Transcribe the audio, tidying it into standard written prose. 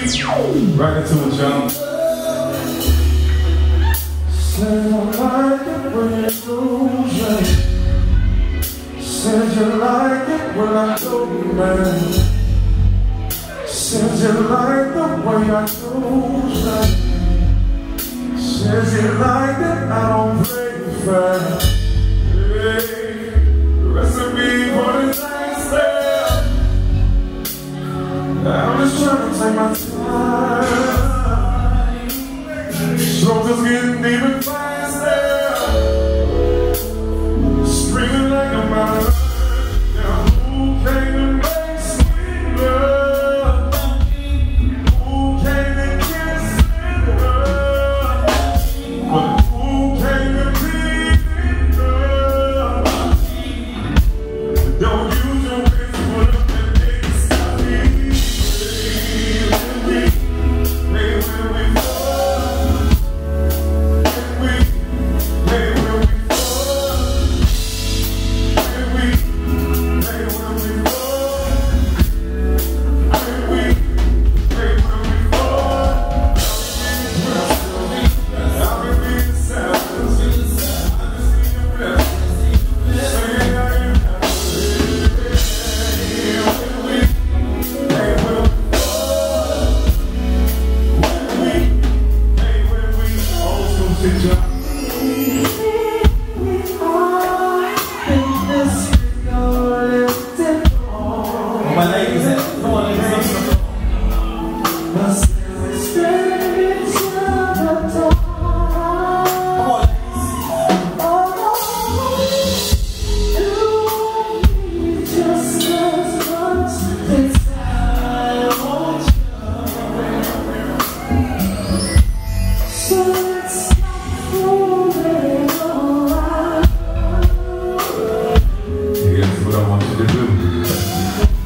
Right into it, y'all. Said I like it when you lose it. Said you like it when I go mad. Said you like the way I lose it. Said you like it, I don't play fair. Hey, recipe for the nice there. I'm just trying to take my time. Shoulders getting even faster. Screaming like a man. Now who came to make sweet love? Who came to kiss and love? But who came to please and love? Don't use your face for the things I need. My ladies, come on, ladies, come on. Here's what I want you to do.